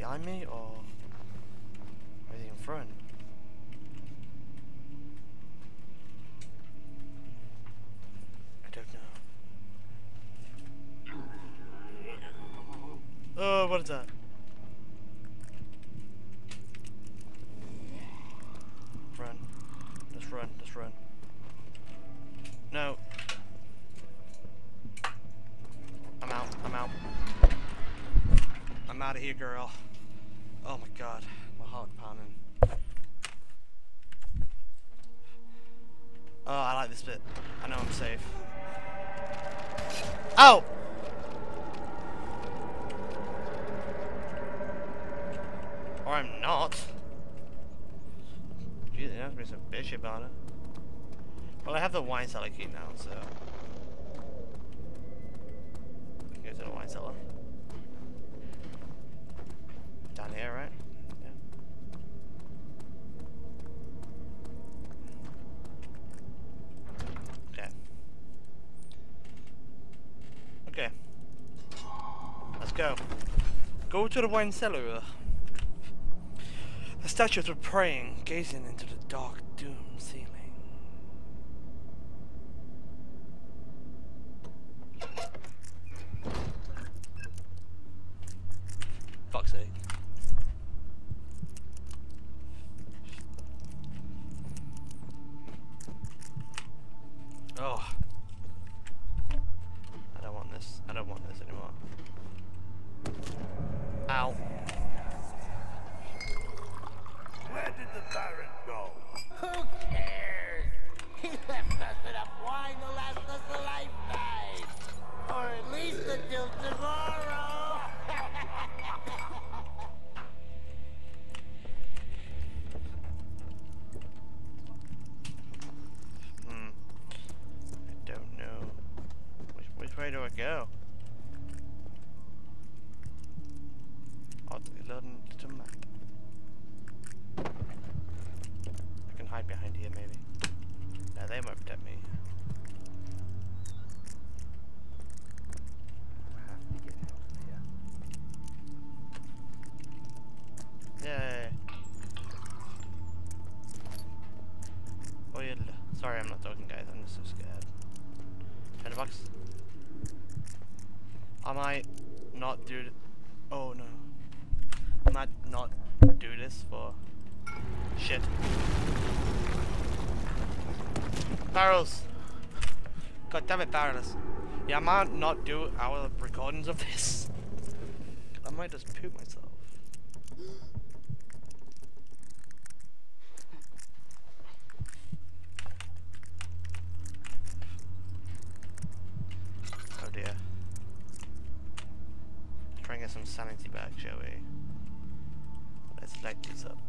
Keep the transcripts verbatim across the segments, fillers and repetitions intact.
behind me or is he in front? I don't know. Oh, what is that? Run. Let's run. Let's run. No. I'm out. I'm out. I'm out of here, girl. Oh my god. My heart pounding. Oh, I like this bit. I know I'm safe. Oh! Or I'm not. Jeez, there has to be some bitch about it. Well, I have the wine cellar key now, so we can go to the wine cellar. Down here, right? Yeah. Okay. Okay. Let's go. Go to the wine cellar. The statues were praying, gazing into the dark doom ceiling. Fuck's sake. Oh. I don't want this. I don't want this anymore. Ow. Where did the Baron go? Who cares? He left us enough wine to last us a lifetime. Or at least until tomorrow. Hmm. I don't know. Which, which way do I go? Oh, loading to map. I can hide behind here, maybe. No, they won't protect me. I have to get out of here. Yay! Oh, yeah. Sorry, I'm not talking, guys. I'm just so scared. Ten bucks. I might not do. Oh no. I might not do this for. Shit. Barrels. God damn it, barrels. Yeah, I might not do our recordings of this. I might just poop myself. Oh dear. Try and get some sanity back, shall we? Let's light these up.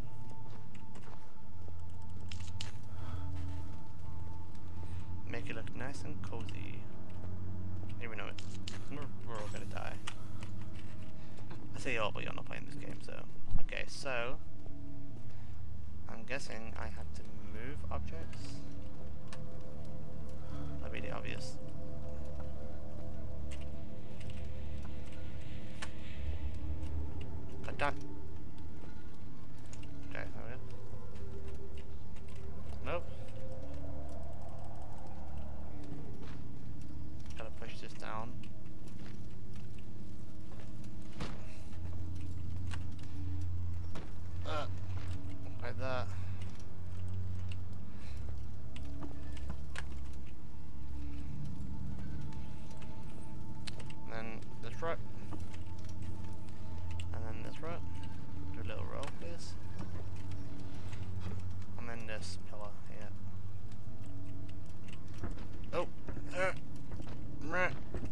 Make it look nice and cozy. Here we know it. We're, we're all gonna die. I say all, but you're not playing this game, so. Okay, so. I'm guessing I have to move objects. That'd be the obvious. God damn. Okay, there we go. Nope. Gotta push this down. Uh, like that. And then this right. And then this right. Do a little roll, please. And then this pillar here. Oh! Uh, meh.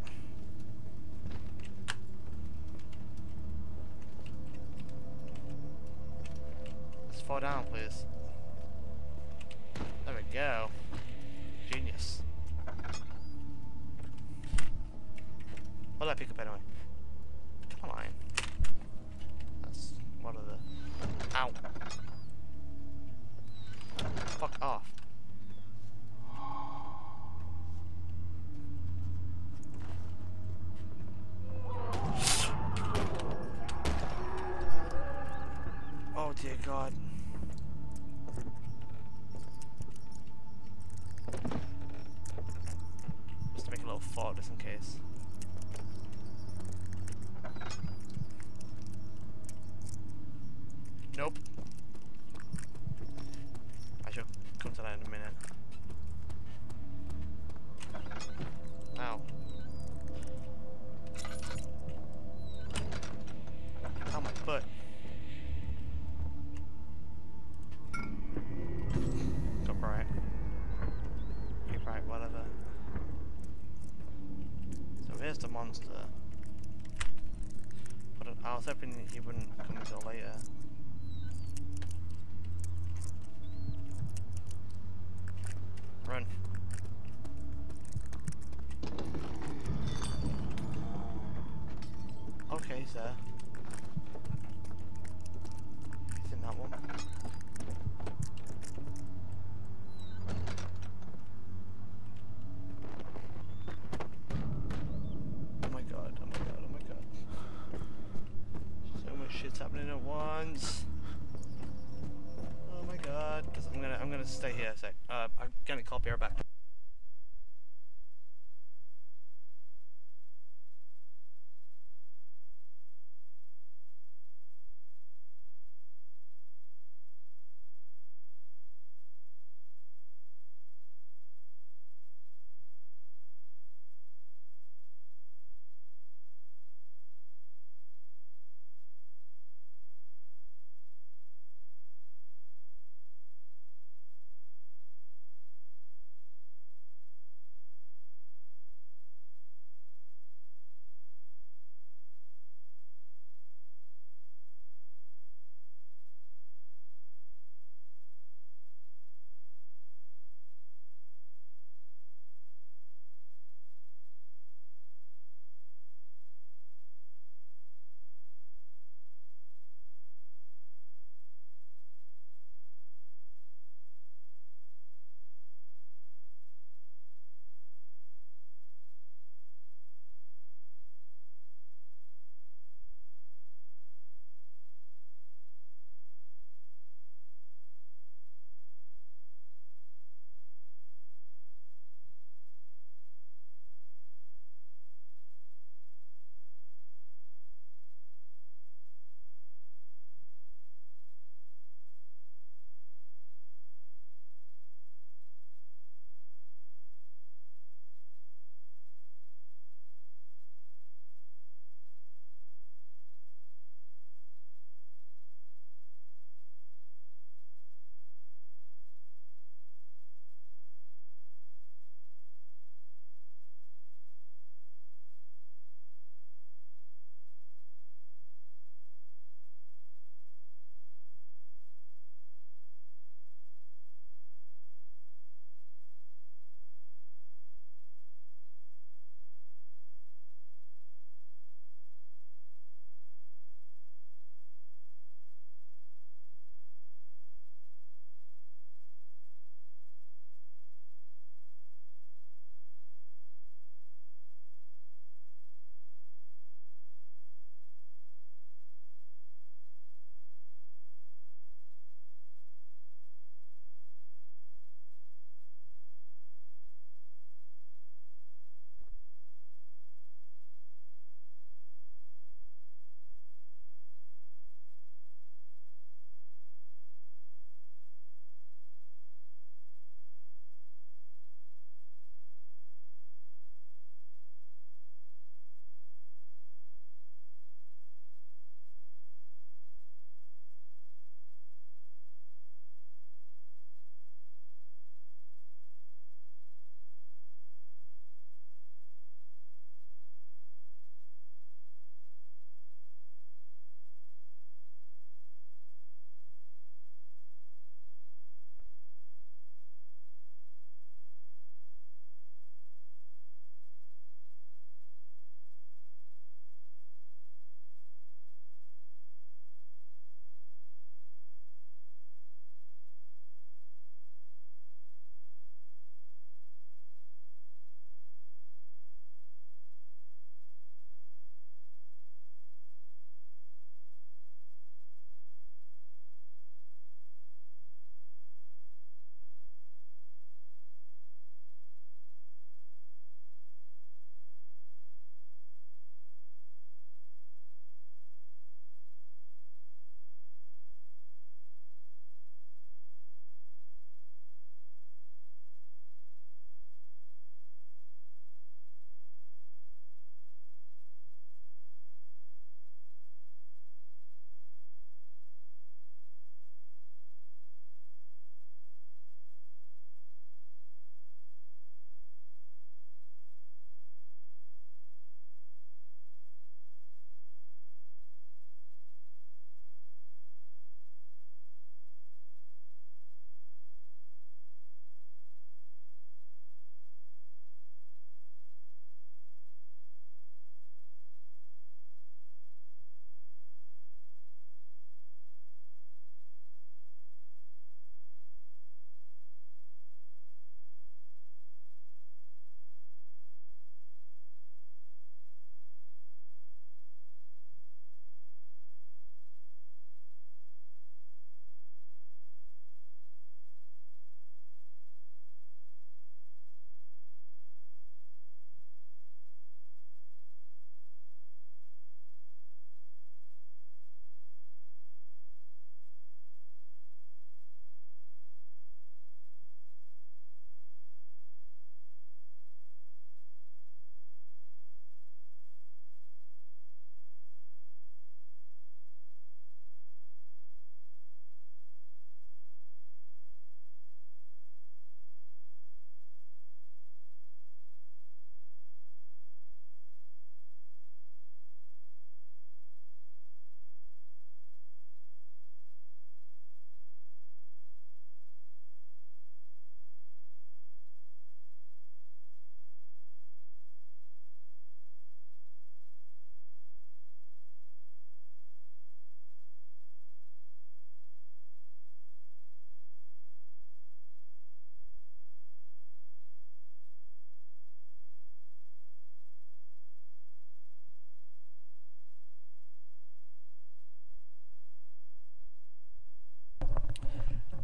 Let's fall down, please. There we go. Genius. What did I pick up anyway? Come on. That's one of the. Ow. Fuck off. out just in case. Nope. I shall come to that in a minute. Ow. Ow, my foot. Go right. Keep right, whatever. So here's the monster. But I was hoping he wouldn't come until later. Run. Okay, sir. He's in that one. Oh my god, oh my god, oh my god. So much shit's happening at once. Oh my god. I'm gonna I'm gonna stay here a sec. Uh I'm gonna call Pierre back.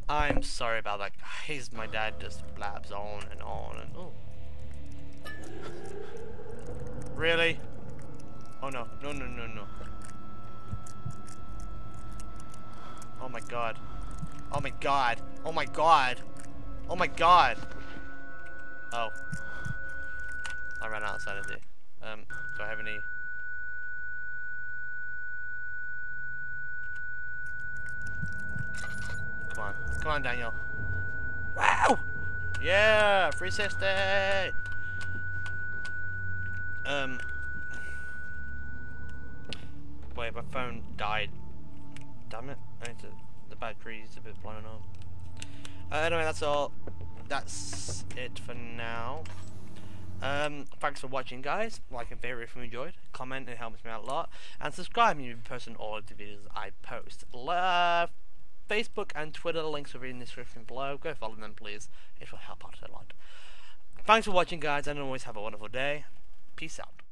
I'm sorry about that, guys. My dad just blabs on and on and oh. Really? Oh no, no, no, no, no. Oh my god. Oh my god. Oh my god. Oh my god. Oh. I ran out of sanity. Um, do I have any... Come on. Come on, Daniel. Wow! Yeah! three sixty! Um... Wait, my phone died. Damn it. I need to... The battery's a bit blown up. Uh, anyway, that's all. That's it for now. Um, thanks for watching, guys. Like and favorite if you enjoyed. Comment, it helps me out a lot. And subscribe if you post on all of the videos I post. Uh, Facebook and Twitter links will be in the description below. Go follow them, please. It will help out a lot. Thanks for watching, guys, and always have a wonderful day. Peace out.